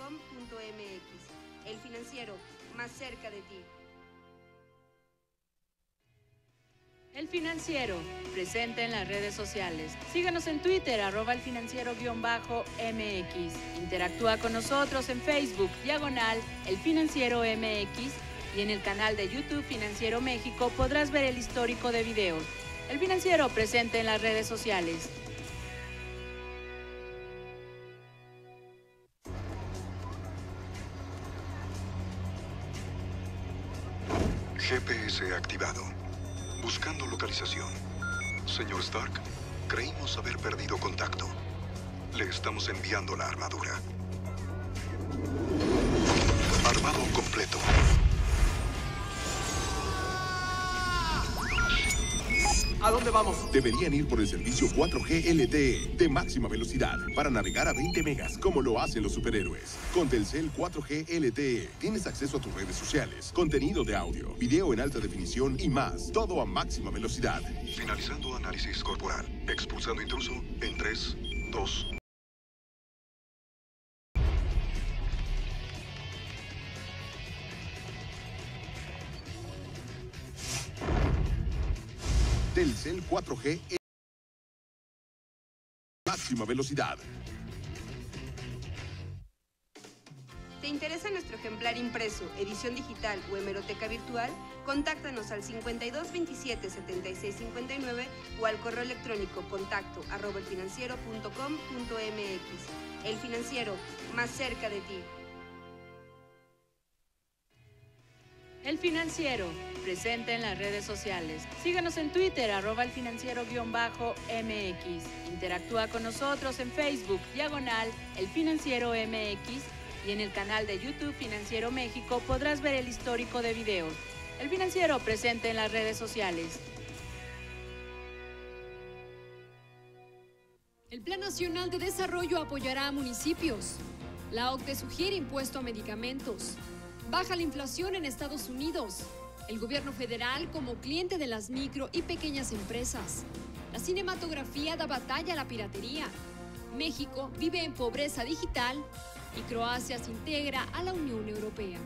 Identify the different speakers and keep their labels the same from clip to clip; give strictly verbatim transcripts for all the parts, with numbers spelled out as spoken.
Speaker 1: com punto m x. El Financiero, más cerca de ti.
Speaker 2: El Financiero, presente en las redes sociales. Síganos en Twitter, arroba el financiero guión bajo M X. Interactúa con nosotros en Facebook, diagonal, El Financiero M X, y en el canal de YouTube Financiero México podrás ver el histórico de videos. El Financiero, presente en las redes sociales.
Speaker 3: G P S activado. Buscando localización. Señor Stark, creímos haber perdido contacto. Le estamos enviando la armadura. Armado completo.
Speaker 4: ¿A dónde vamos?
Speaker 5: Deberían ir por el servicio cuatro G L T E de máxima velocidad para navegar a veinte megas como lo hacen los superhéroes. Con Telcel cuatro G L T E tienes acceso a tus redes sociales, contenido de audio, video en alta definición y más. Todo a máxima velocidad.
Speaker 3: Finalizando análisis corporal. Expulsando intruso en tres, dos...
Speaker 5: Telcel cuatro G máxima velocidad.
Speaker 1: ¿Te interesa nuestro ejemplar impreso, edición digital o hemeroteca virtual? Contáctanos al cincuenta y dos veintisiete setenta y seis cincuenta y nueve o al correo electrónico contacto arroba elfinanciero punto com punto m x. El Financiero, más cerca de ti.
Speaker 2: El Financiero, presente en las redes sociales. Síganos en Twitter, arroba el financiero guión bajo M X. Interactúa con nosotros en Facebook, diagonal, El Financiero M X, y en el canal de YouTube Financiero México podrás ver el histórico de videos. El Financiero, presente en las redes sociales.
Speaker 6: El Plan Nacional de Desarrollo apoyará a municipios. La O C D E sugiere impuesto a medicamentos. Baja la inflación en Estados Unidos. El gobierno federal como cliente de las micro y pequeñas empresas. La cinematografía da batalla a la piratería. México vive en pobreza digital y Croacia se integra a la Unión Europea.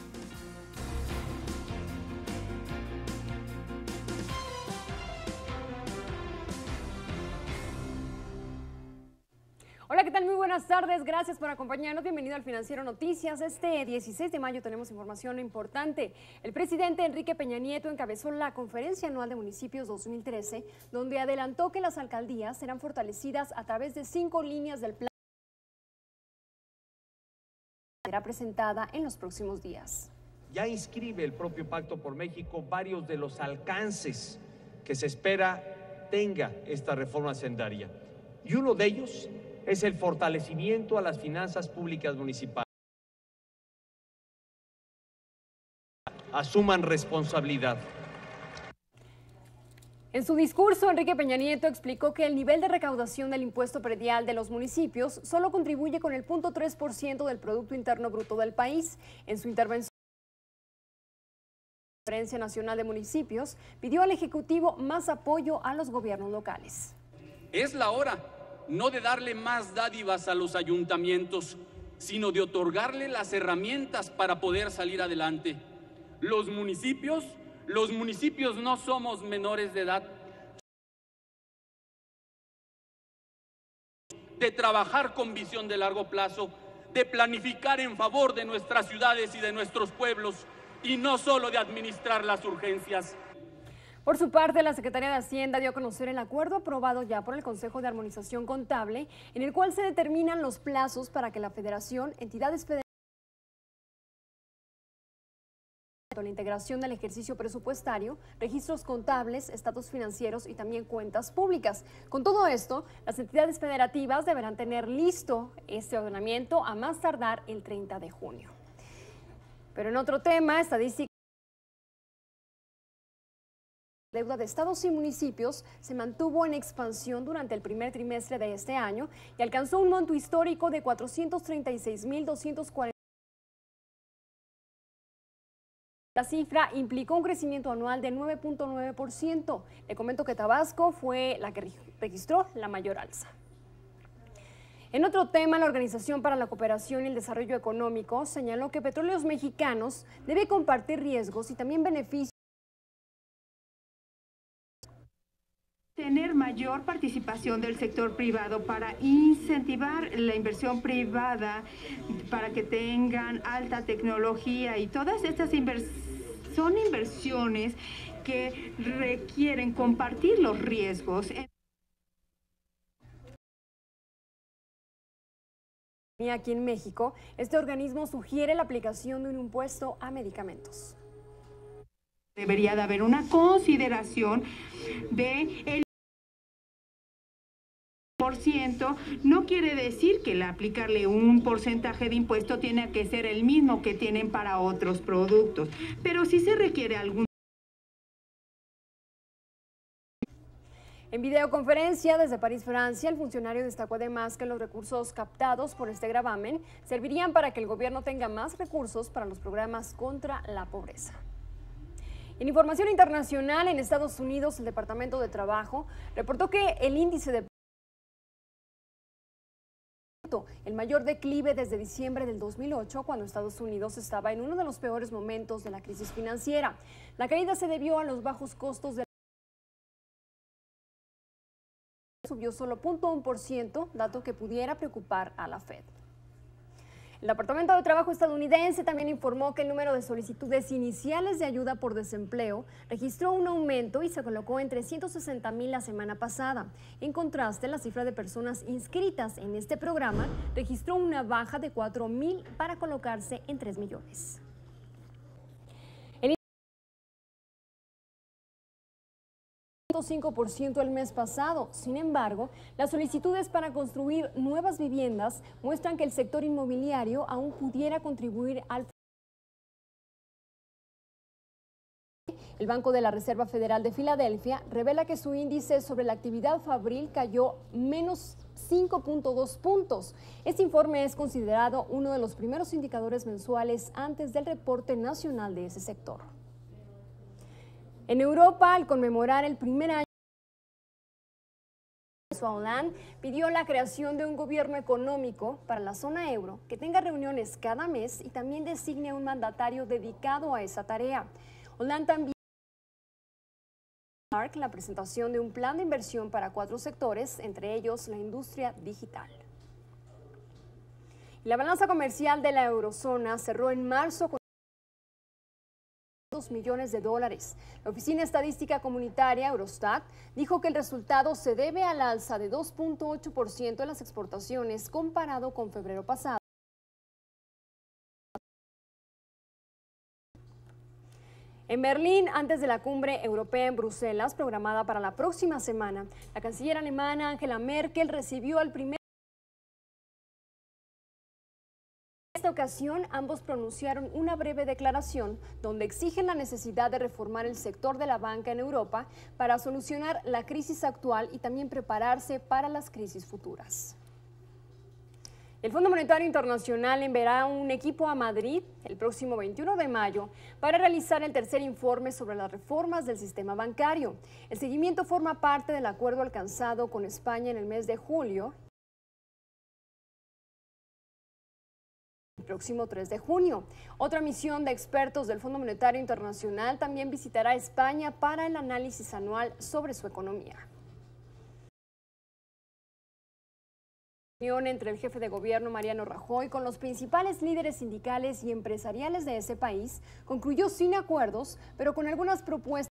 Speaker 7: Hola, ¿qué tal? Muy buenas tardes, gracias por acompañarnos, bienvenido al Financiero Noticias. Este dieciséis de mayo tenemos información importante. El presidente Enrique Peña Nieto encabezó la Conferencia Anual de Municipios dos mil trece, donde adelantó que las alcaldías serán fortalecidas a través de cinco líneas del plan que será presentada en los próximos días.
Speaker 4: Ya inscribe el propio Pacto por México varios de los alcances que se espera tenga esta reforma hacendaria. Y uno de ellos es el fortalecimiento a las finanzas públicas municipales. Asuman responsabilidad.
Speaker 7: En su discurso, Enrique Peña Nieto explicó que el nivel de recaudación del impuesto predial de los municipios solo contribuye con el cero punto tres por ciento del Producto Interno Bruto del país. En su intervención, la Conferencia Nacional de Municipios pidió al Ejecutivo más apoyo a los gobiernos locales.
Speaker 8: Es la hora no de darle más dádivas a los ayuntamientos, sino de otorgarle las herramientas para poder salir adelante. Los municipios, los municipios no somos menores de edad. De trabajar con visión de largo plazo, de planificar en favor de nuestras ciudades y de nuestros pueblos, y no solo de administrar las urgencias.
Speaker 7: Por su parte, la Secretaría de Hacienda dio a conocer el acuerdo aprobado ya por el Consejo de Armonización Contable, en el cual se determinan los plazos para que la Federación, entidades federales, la integración del ejercicio presupuestario, registros contables, estados financieros y también cuentas públicas. Con todo esto, las entidades federativas deberán tener listo este ordenamiento a más tardar el treinta de junio. Pero en otro tema, estadística, la deuda de estados y municipios se mantuvo en expansión durante el primer trimestre de este año y alcanzó un monto histórico de cuatrocientos treinta y seis mil doscientos cuarenta. La cifra implicó un crecimiento anual de nueve punto nueve por ciento. Le comento que Tabasco fue la que registró la mayor alza. En otro tema, la Organización para la Cooperación y el Desarrollo Económico señaló que Petróleos Mexicanos debe compartir riesgos y también beneficios.
Speaker 9: Tener mayor participación del sector privado para incentivar la inversión privada, para que tengan alta tecnología y todas estas inversiones son inversiones que requieren compartir los riesgos.
Speaker 7: Aquí en México, este organismo sugiere la aplicación de un impuesto a medicamentos.
Speaker 9: Debería de haber una consideración de el por ciento. No quiere decir que el aplicarle un porcentaje de impuesto tiene que ser el mismo que tienen para otros productos, pero sí se requiere algún.
Speaker 7: En videoconferencia desde París, Francia, el funcionario destacó además que los recursos captados por este gravamen servirían para que el gobierno tenga más recursos para los programas contra la pobreza. En información internacional, en Estados Unidos, el Departamento de Trabajo reportó que el índice de el mayor declive desde diciembre del dos mil ocho, cuando Estados Unidos estaba en uno de los peores momentos de la crisis financiera. La caída se debió a los bajos costos de subió solo cero punto uno por ciento, dato que pudiera preocupar a la Fed. El Departamento de Trabajo estadounidense también informó que el número de solicitudes iniciales de ayuda por desempleo registró un aumento y se colocó en trescientos sesenta mil la semana pasada. En contraste, la cifra de personas inscritas en este programa registró una baja de cuatro mil para colocarse en tres millones. cinco por ciento el mes pasado. Sin embargo, las solicitudes para construir nuevas viviendas muestran que el sector inmobiliario aún pudiera contribuir al. El Banco de la Reserva Federal de Filadelfia revela que su índice sobre la actividad fabril cayó menos cinco punto dos puntos. Este informe es considerado uno de los primeros indicadores mensuales antes del reporte nacional de ese sector. En Europa, al conmemorar el primer año, Hollande pidió la creación de un gobierno económico para la zona euro que tenga reuniones cada mes y también designe un mandatario dedicado a esa tarea. Hollande también la presentación de un plan de inversión para cuatro sectores, entre ellos la industria digital. La balanza comercial de la eurozona cerró en marzo con millones de dólares. La Oficina Estadística Comunitaria, Eurostat, dijo que el resultado se debe al alza de dos punto ocho por ciento en las exportaciones comparado con febrero pasado. En Berlín, antes de la cumbre europea en Bruselas, programada para la próxima semana, la canciller alemana Angela Merkel recibió al primer. En esta ocasión, ambos pronunciaron una breve declaración donde exigen la necesidad de reformar el sector de la banca en Europa para solucionar la crisis actual y también prepararse para las crisis futuras. El Fondo Monetario Internacional enviará un equipo a Madrid el próximo veintiuno de mayo para realizar el tercer informe sobre las reformas del sistema bancario. El seguimiento forma parte del acuerdo alcanzado con España en el mes de julio. El próximo tres de junio. Otra misión de expertos del Fondo Monetario Internacional también visitará España para el análisis anual sobre su economía. La reunión entre el jefe de gobierno Mariano Rajoy con los principales líderes sindicales y empresariales de ese país concluyó sin acuerdos, pero con algunas propuestas.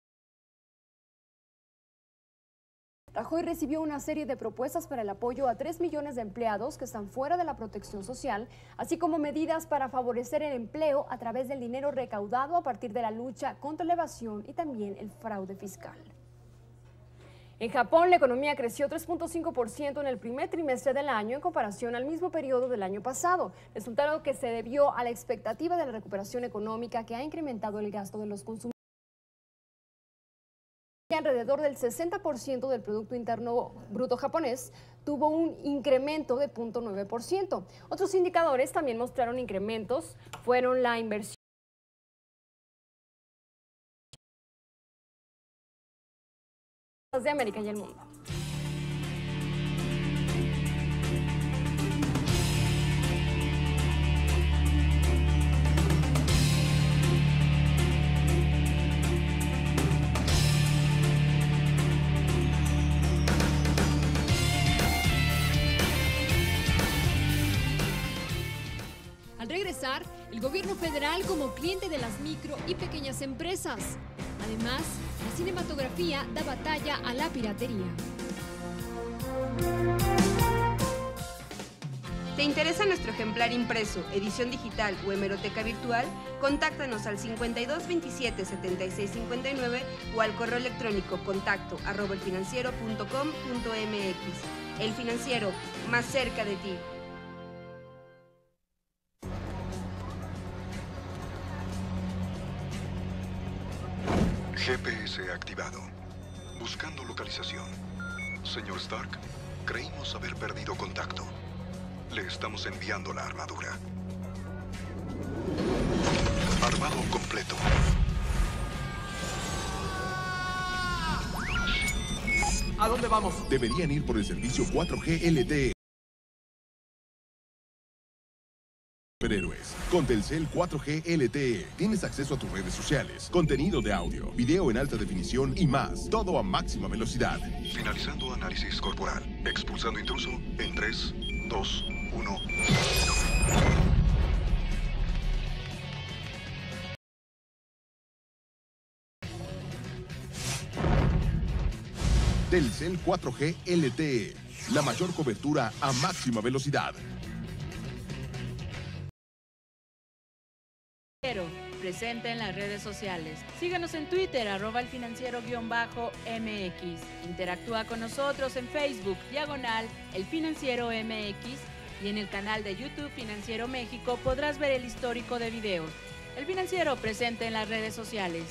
Speaker 7: Rajoy recibió una serie de propuestas para el apoyo a tres millones de empleados que están fuera de la protección social, así como medidas para favorecer el empleo a través del dinero recaudado a partir de la lucha contra la evasión y también el fraude fiscal. En Japón, la economía creció tres punto cinco por ciento en el primer trimestre del año en comparación al mismo periodo del año pasado, resultado que se debió a la expectativa de la recuperación económica que ha incrementado el gasto de los consumidores. Alrededor del sesenta por ciento del Producto Interno Bruto japonés tuvo un incremento de cero punto nueve por ciento. Otros indicadores también mostraron incrementos, fueron la inversión de América y el mundo.
Speaker 6: garantizar el gobierno federal como cliente de las micro y pequeñas empresas. Además, la cinematografía da batalla a la piratería.
Speaker 1: ¿Te interesa nuestro ejemplar impreso, edición digital o hemeroteca virtual? Contáctanos al cincuenta y dos veintisiete setenta y seis cincuenta y nueve o al correo electrónico contacto arroba elfinanciero punto com punto mx. El Financiero, más cerca de ti.
Speaker 3: G P S activado. Buscando localización. Señor Stark, creímos haber perdido contacto. Le estamos enviando la armadura. Armado completo.
Speaker 4: ¿A dónde vamos?
Speaker 5: Deberían ir por el servicio cuatro G L T E. Superhéroes. Con Telcel cuatro G L T E tienes acceso a tus redes sociales, contenido de audio, video en alta definición y más. Todo a máxima velocidad.
Speaker 3: Finalizando análisis corporal. Expulsando intruso en tres, dos, uno.
Speaker 5: Telcel cuatro G L T E. La mayor cobertura a máxima velocidad.
Speaker 2: Presente en las redes sociales. Síganos en Twitter, arroba el financiero-M X. Interactúa con nosotros en Facebook, diagonal, el financiero M X. Y en el canal de YouTube Financiero México podrás ver el histórico de videos. El Financiero presente en las redes sociales.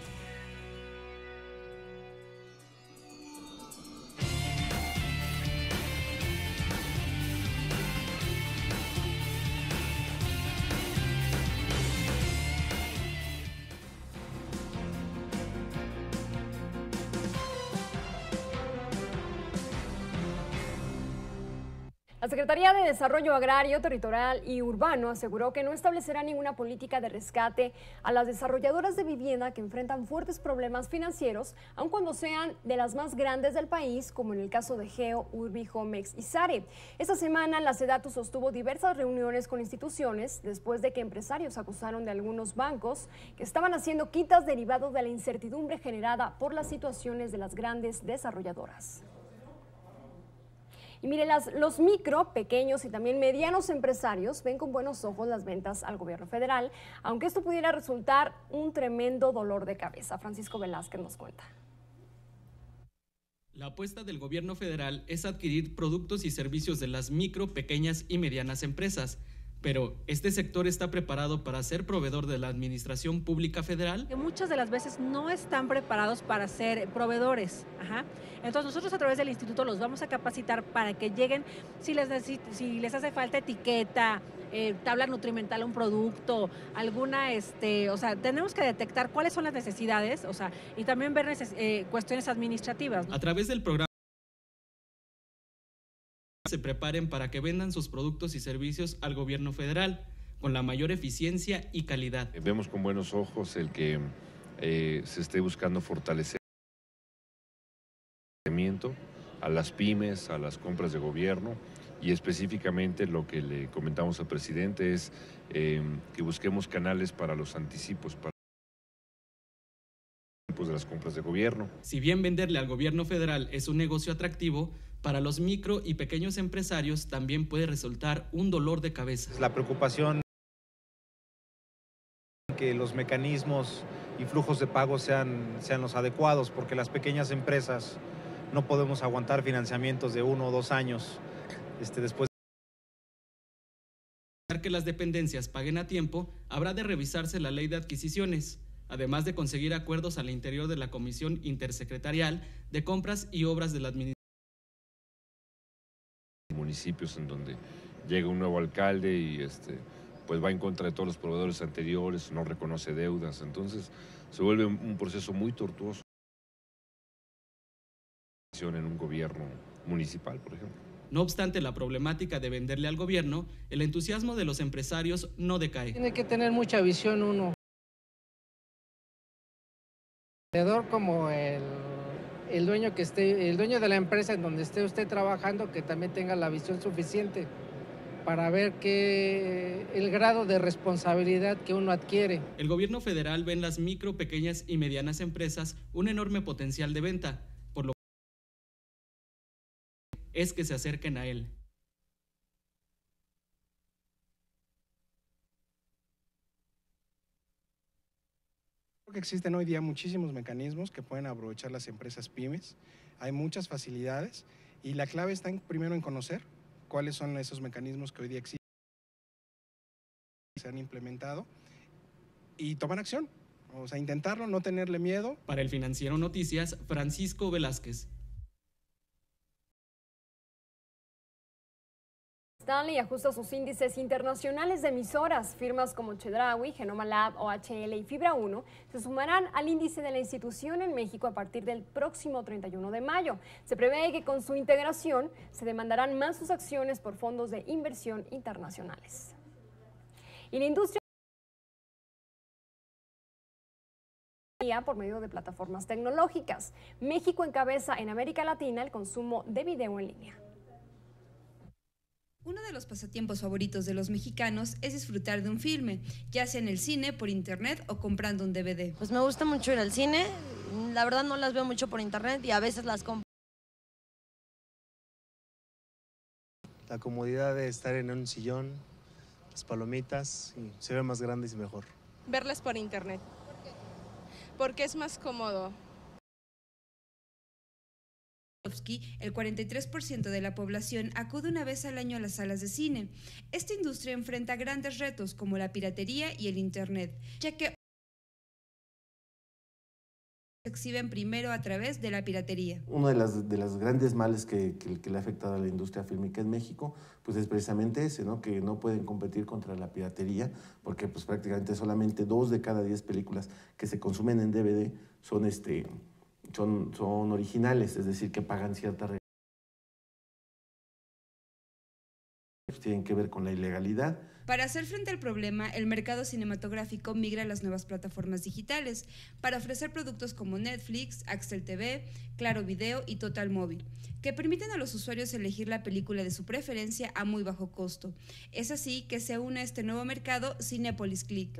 Speaker 7: La Secretaría de Desarrollo Agrario, Territorial y Urbano aseguró que no establecerá ninguna política de rescate a las desarrolladoras de vivienda que enfrentan fuertes problemas financieros, aun cuando sean de las más grandes del país, como en el caso de Geo, Urbi, Homex y Sare. Esta semana la SEDATU sostuvo diversas reuniones con instituciones después de que empresarios acusaron de algunos bancos que estaban haciendo quitas derivados de la incertidumbre generada por las situaciones de las grandes desarrolladoras. Y mire, las, los micro, pequeños y también medianos empresarios ven con buenos ojos las ventas al gobierno federal, aunque esto pudiera resultar un tremendo dolor de cabeza. Francisco Velázquez nos cuenta.
Speaker 10: La apuesta del gobierno federal es adquirir productos y servicios de las micro, pequeñas y medianas empresas. Pero, ¿este sector está preparado para ser proveedor de la administración pública federal?
Speaker 11: Que muchas de las veces no están preparados para ser proveedores. Ajá. Entonces nosotros a través del instituto los vamos a capacitar para que lleguen, si les, si les hace falta etiqueta, eh, tabla nutrimental a un producto, alguna, este, o sea, tenemos que detectar cuáles son las necesidades, o sea, y también ver neces eh, cuestiones administrativas, ¿no?
Speaker 10: A través del programa se preparen para que vendan sus productos y servicios al gobierno federal con la mayor eficiencia y calidad.
Speaker 12: Vemos con buenos ojos el que eh, se esté buscando fortalecer a las pymes, a las compras de gobierno, y específicamente lo que le comentamos al presidente es eh, que busquemos canales para los anticipos, para de las compras de gobierno.
Speaker 10: Si bien venderle al gobierno federal es un negocio atractivo, para los micro y pequeños empresarios también puede resultar un dolor de cabeza.
Speaker 13: La preocupación que los mecanismos y flujos de pago sean, sean los adecuados, porque las pequeñas empresas no podemos aguantar financiamientos de uno o dos años este, después.
Speaker 10: Para que las dependencias paguen a tiempo, habrá de revisarse la ley de adquisiciones, además de conseguir acuerdos al interior de la Comisión Intersecretarial de Compras y Obras de la Administración.
Speaker 12: Municipios en donde llega un nuevo alcalde y este, pues va en contra de todos los proveedores anteriores, no reconoce deudas, entonces se vuelve un proceso muy tortuoso en un gobierno municipal, por ejemplo.
Speaker 10: No obstante la problemática de venderle al gobierno, el entusiasmo de los empresarios no decae.
Speaker 14: Tiene que tener mucha visión uno. Como el, el dueño que esté, el dueño de la empresa en donde esté usted trabajando, que también tenga la visión suficiente para ver qué el grado de responsabilidad que uno adquiere.
Speaker 10: El gobierno federal ve en las micro, pequeñas y medianas empresas un enorme potencial de venta, por lo que es que se acerquen a él.
Speaker 15: Creo que existen hoy día muchísimos mecanismos que pueden aprovechar las empresas pymes. Hay muchas facilidades y la clave está en, primero en conocer cuáles son esos mecanismos que hoy día existen, se han implementado y tomar acción, o sea, intentarlo, no tenerle miedo.
Speaker 10: Para El Financiero Noticias, Francisco Velázquez.
Speaker 7: Stanley ajusta sus índices internacionales de emisoras. Firmas como Chedraui, Genoma Lab, O H L y Fibra uno se sumarán al índice de la institución en México a partir del próximo treinta y uno de mayo. Se prevé que con su integración se demandarán más sus acciones por fondos de inversión internacionales. Y la industria por medio de plataformas tecnológicas. México encabeza en América Latina el consumo de video en línea.
Speaker 1: Uno de los pasatiempos favoritos de los mexicanos es disfrutar de un filme, ya sea en el cine, por internet o comprando un D V D.
Speaker 16: Pues me gusta mucho ir al cine, la verdad no las veo mucho por internet y a veces las compro.
Speaker 17: La comodidad de estar en un sillón, las palomitas, y se ve más grandes y mejor.
Speaker 18: Verlas por internet. Porque es más cómodo.
Speaker 1: El cuarenta y tres por ciento de la población acude una vez al año a las salas de cine. Esta industria enfrenta grandes retos como la piratería y el internet, ya que se exhiben primero a través de la piratería.
Speaker 19: Uno de las, de las grandes males que, que, que le ha afectado a la industria fílmica en México, pues es precisamente ese, ¿no? Que no pueden competir contra la piratería, porque pues prácticamente solamente dos de cada diez películas que se consumen en D V D son, este, son, son originales, es decir, que pagan cierta regla. Tienen que ver con la ilegalidad.
Speaker 1: Para hacer frente al problema, el mercado cinematográfico migra a las nuevas plataformas digitales para ofrecer productos como Netflix, Axel T V, Claro Video y Total Móvil, que permiten a los usuarios elegir la película de su preferencia a muy bajo costo. Es así que se une a este nuevo mercado Cinépolis Click.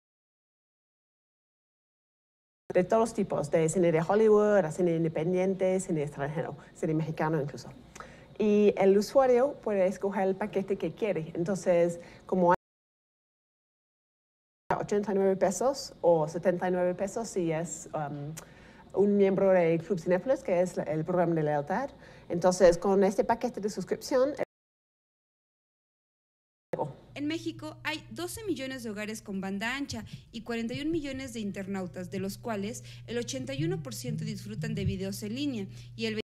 Speaker 20: De todos los tipos, de cine de Hollywood, a cine independiente, cine extranjero, cine mexicano incluso. Y el usuario puede escoger el paquete que quiere. Entonces, como hay ochenta y nueve pesos o setenta y nueve pesos si es um, un miembro del Club Cinépolis, que es el programa de lealtad. Entonces, con este paquete de suscripción...
Speaker 1: En México hay doce millones de hogares con banda ancha y cuarenta y un millones de internautas, de los cuales el ochenta y uno por ciento disfrutan de videos en línea y el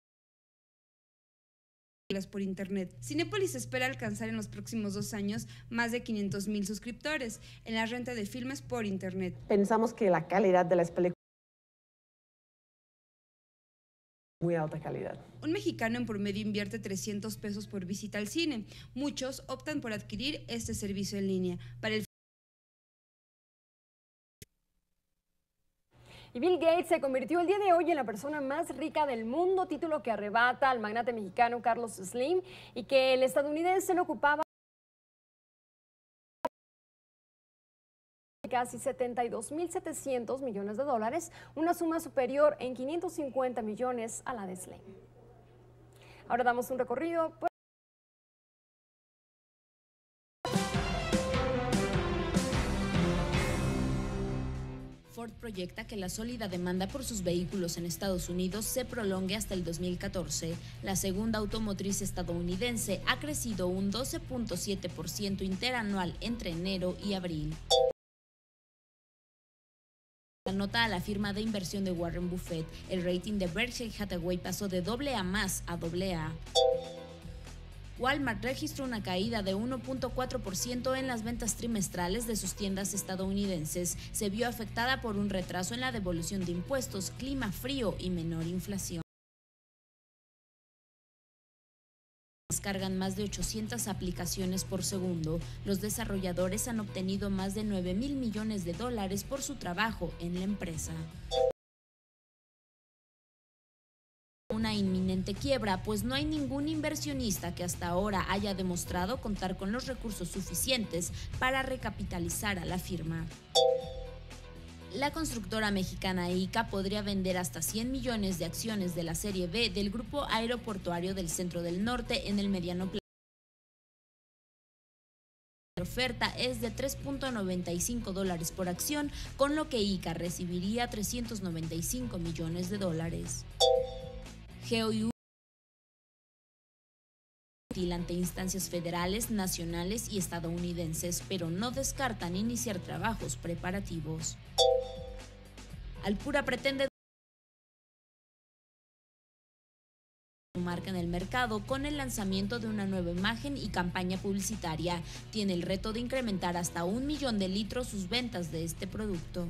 Speaker 1: por internet. Cinépolis espera alcanzar en los próximos dos años más de quinientos mil suscriptores en la renta de filmes por internet.
Speaker 20: Pensamos que la calidad de las películas es muy alta calidad.
Speaker 1: Un mexicano en promedio invierte trescientos pesos por visita al cine. Muchos optan por adquirir este servicio en línea. Para el
Speaker 7: Y Bill Gates se convirtió el día de hoy en la persona más rica del mundo, título que arrebata al magnate mexicano Carlos Slim y que el estadounidense lo ocupaba casi setenta y dos mil setecientos millones de dólares, una suma superior en quinientos cincuenta millones a la de Slim. Ahora damos un recorrido por
Speaker 21: Ford proyecta que la sólida demanda por sus vehículos en Estados Unidos se prolongue hasta el dos mil catorce. La segunda automotriz estadounidense ha crecido un doce punto siete por ciento interanual entre enero y abril. Anota a la firma de inversión de Warren Buffett, el rating de Berkshire Hathaway pasó de doble A más a doble A. Walmart registró una caída de uno punto cuatro por ciento en las ventas trimestrales de sus tiendas estadounidenses. Se vio afectada por un retraso en la devolución de impuestos, clima frío y menor inflación. Descargan más de ochocientas aplicaciones por segundo. Los desarrolladores han obtenido más de nueve mil millones de dólares por su trabajo en la empresa. Una inminente inminente quiebra, pues no hay ningún inversionista que hasta ahora haya demostrado contar con los recursos suficientes para recapitalizar a la firma. La constructora mexicana I C A podría vender hasta cien millones de acciones de la serie B del grupo aeroportuario del Centro del Norte en el mediano plazo. La oferta es de tres punto noventa y cinco dólares por acción, con lo que I C A recibiría trescientos noventa y cinco millones de dólares. Geo y ante instancias federales, nacionales y estadounidenses, pero no descartan iniciar trabajos preparativos. Alpura pretende su marca en el mercado con el lanzamiento de una nueva imagen y campaña publicitaria. Tiene el reto de incrementar hasta un millón de litros sus ventas de este producto.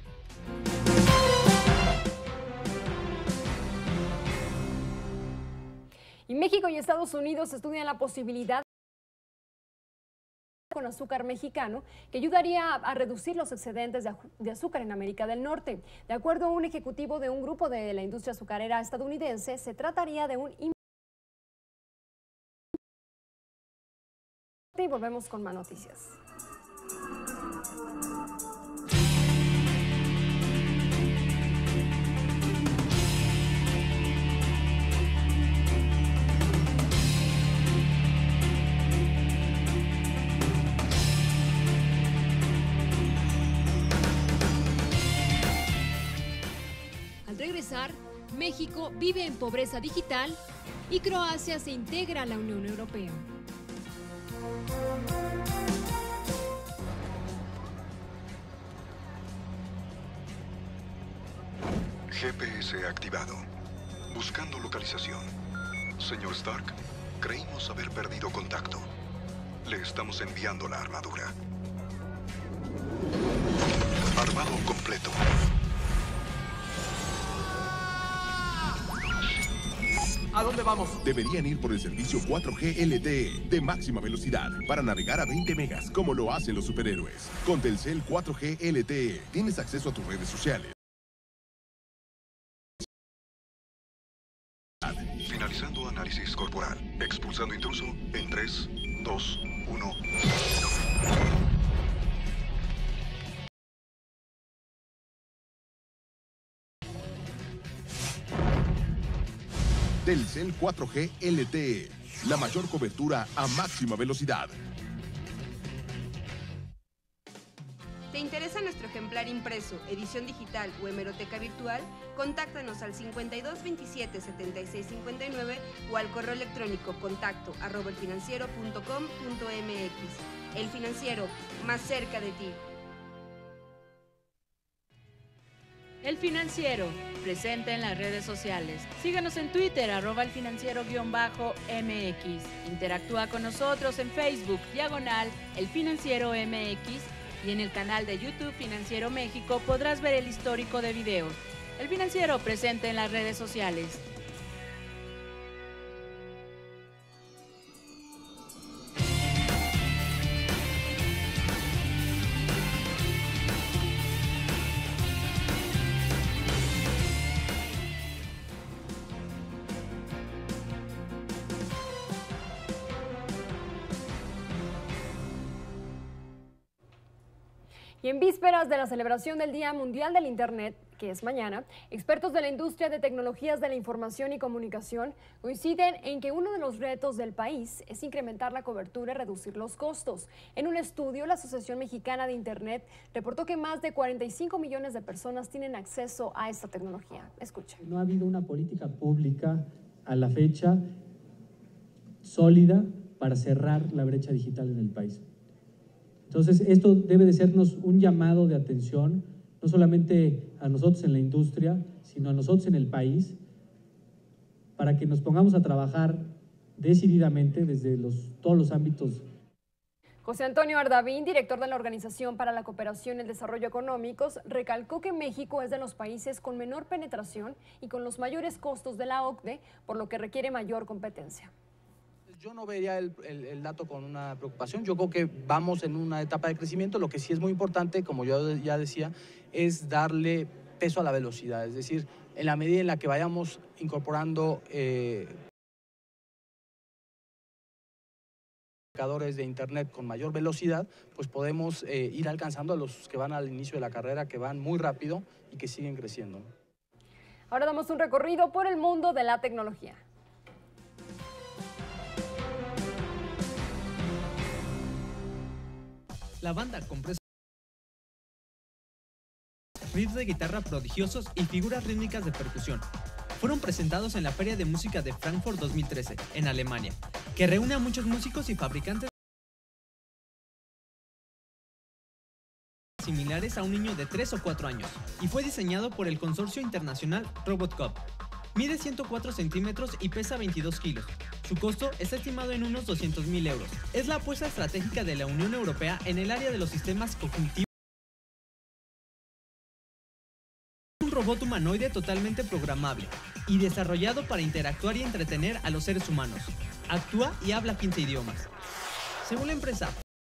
Speaker 7: Y México y Estados Unidos estudian la posibilidad con azúcar mexicano que ayudaría a reducir los excedentes de azúcar en América del Norte. De acuerdo a un ejecutivo de un grupo de la industria azucarera estadounidense, se trataría de un... Y volvemos con más noticias. Al regresar, México vive en pobreza digital y Croacia se integra a la Unión Europea.
Speaker 3: G P S activado. Buscando localización. Señor Stark, creímos haber perdido contacto. Le estamos enviando la armadura. Armado completo.
Speaker 5: ¿A dónde vamos? Deberían ir por el servicio cuatro G L T E de máxima velocidad para navegar a veinte megas como lo hacen los superhéroes. Con Telcel cuatro G L T E tienes acceso a tus redes sociales.
Speaker 3: Finalizando análisis corporal. Expulsando intruso en tres, dos, uno.
Speaker 5: Telcel cuatro G L T E, la mayor cobertura a máxima velocidad.
Speaker 1: ¿Te interesa nuestro ejemplar impreso, edición digital o hemeroteca virtual? Contáctanos al cincuenta y dos veintisiete setenta y seis cincuenta y nueve o al correo electrónico contacto arroba elfinanciero punto com punto mx. El Financiero, más cerca de ti.
Speaker 2: El Financiero, presente en las redes sociales. Síganos en Twitter, arroba el financiero guión bajo M X. Interactúa con nosotros en Facebook, diagonal, El Financiero M X. Y en el canal de YouTube Financiero México podrás ver el histórico de videos. El Financiero, presente en las redes sociales.
Speaker 7: Y en vísperas de la celebración del Día Mundial del Internet, que es mañana, expertos de la industria de tecnologías de la información y comunicación coinciden en que uno de los retos del país es incrementar la cobertura y reducir los costos. En un estudio, la Asociación Mexicana de Internet reportó que más de cuarenta y cinco millones de personas tienen acceso a esta tecnología. Escuchen.
Speaker 8: No ha habido una política pública a la fecha sólida para cerrar la brecha digital en el país. Entonces, esto debe de sernos un llamado de atención, no solamente a nosotros en la industria, sino a nosotros en el país, para que nos pongamos a trabajar decididamente desde los, todos los ámbitos.
Speaker 7: José Antonio Ardavín, director de la Organización para la Cooperación y el Desarrollo Económicos, recalcó que México es de los países con menor penetración y con los mayores costos de la O C D E, por lo que requiere mayor competencia.
Speaker 22: Yo no vería el, el, el dato con una preocupación. Yo creo que vamos en una etapa de crecimiento. Lo que sí es muy importante, como yo ya decía, es darle peso a la velocidad, es decir, en la medida en la que vayamos incorporando eh, de internet con mayor velocidad, pues podemos eh, ir alcanzando a los que van al inicio de la carrera, que van muy rápido y que siguen creciendo, ¿no?
Speaker 7: Ahora damos un recorrido por el mundo de la tecnología.
Speaker 6: La banda compró riffs de guitarra prodigiosos y figuras rítmicas de percusión. Fueron presentados en la Feria de Música de Frankfurt dos mil trece, en Alemania, que reúne a muchos músicos y fabricantes similares a un niño de tres o cuatro años, y fue diseñado por el consorcio internacional RobotCop. Mide ciento cuatro centímetros y pesa veintidós kilos. Su costo está estimado en unos doscientos mil euros. Es la apuesta estratégica de la Unión Europea en el área de los sistemas cognitivos. Un robot humanoide totalmente programable y desarrollado para interactuar y entretener a los seres humanos. Actúa y habla quince idiomas. Según la empresa,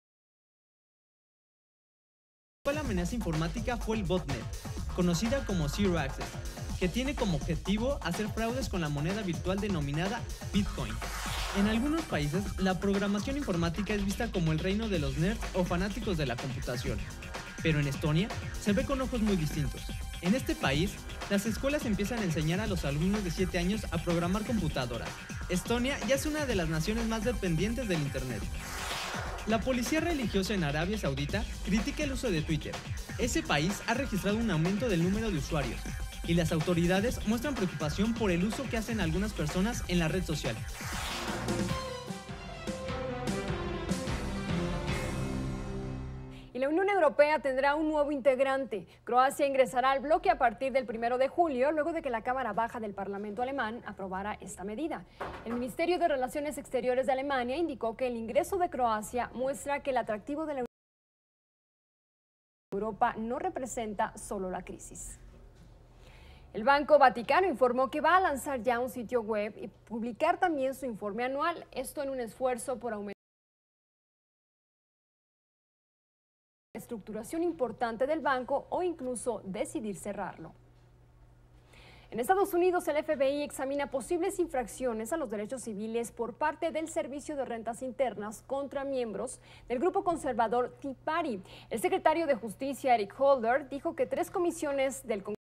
Speaker 6: la amenaza informática fue el botnet, conocida como Zero Access, que tiene como objetivo hacer fraudes con la moneda virtual denominada Bitcoin. En algunos países, la programación informática es vista como el reino de los nerds o fanáticos de la computación. Pero en Estonia se ve con ojos muy distintos. En este país, las escuelas empiezan a enseñar a los alumnos de siete años a programar computadoras. Estonia ya es una de las naciones más dependientes del Internet. La policía religiosa en Arabia Saudita critica el uso de Twitter. Ese país ha registrado un aumento del número de usuarios y las autoridades muestran preocupación por el uso que hacen algunas personas en la red social.
Speaker 7: Y la Unión Europea tendrá un nuevo integrante. Croacia ingresará al bloque a partir del primero de julio, luego de que la Cámara Baja del Parlamento alemán aprobara esta medida. El Ministerio de Relaciones Exteriores de Alemania indicó que el ingreso de Croacia muestra que el atractivo de la Europa no representa solo la crisis. El Banco Vaticano informó que va a lanzar ya un sitio web y publicar también su informe anual, esto en un esfuerzo por aumentar la estructuración importante del banco o incluso decidir cerrarlo. En Estados Unidos, el F B I examina posibles infracciones a los derechos civiles por parte del Servicio de Rentas Internas contra miembros del grupo conservador Tea Party. El secretario de Justicia, Eric Holder, dijo que tres comisiones del Congreso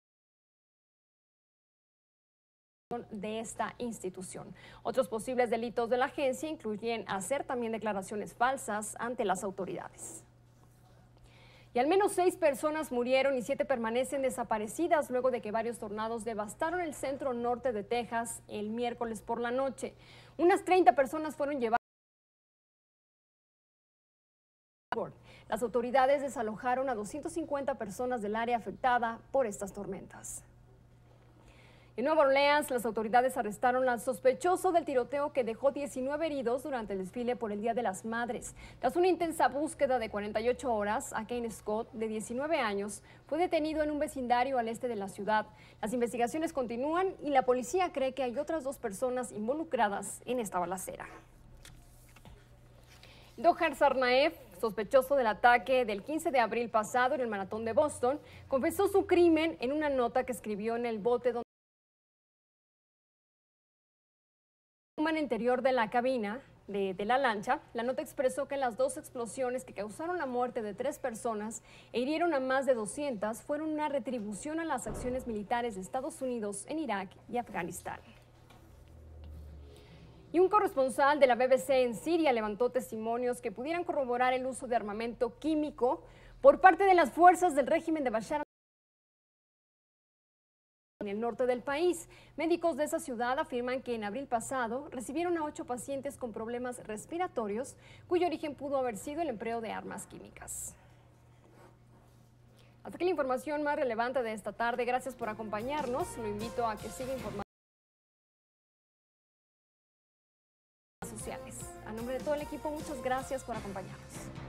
Speaker 7: de esta institución. Otros posibles delitos de la agencia incluyen hacer también declaraciones falsas ante las autoridades. Y al menos seis personas murieron y siete permanecen desaparecidas luego de que varios tornados devastaron el centro norte de Texas el miércoles por la noche. Unas treinta personas fueron llevadas. Las autoridades desalojaron a doscientas cincuenta personas del área afectada por estas tormentas. En Nueva Orleans, las autoridades arrestaron al sospechoso del tiroteo que dejó diecinueve heridos durante el desfile por el Día de las Madres. Tras una intensa búsqueda de cuarenta y ocho horas, Kane Scott, de diecinueve años, fue detenido en un vecindario al este de la ciudad. Las investigaciones continúan y la policía cree que hay otras dos personas involucradas en esta balacera. Doher Tsarnaev, sospechoso del ataque del quince de abril pasado en el maratón de Boston, confesó su crimen en una nota que escribió en el bote donde en el interior de la cabina de, de la lancha. La nota expresó que las dos explosiones que causaron la muerte de tres personas e hirieron a más de doscientas fueron una retribución a las acciones militares de Estados Unidos en Irak y Afganistán. Y un corresponsal de la B B C en Siria levantó testimonios que pudieran corroborar el uso de armamento químico por parte de las fuerzas del régimen de Bashar en el norte del país. Médicos de esa ciudad afirman que en abril pasado recibieron a ocho pacientes con problemas respiratorios, cuyo origen pudo haber sido el empleo de armas químicas. Hasta aquí la información más relevante de esta tarde. Gracias por acompañarnos. Lo invito a que siga informando sociales. A nombre de todo el equipo, muchas gracias por acompañarnos.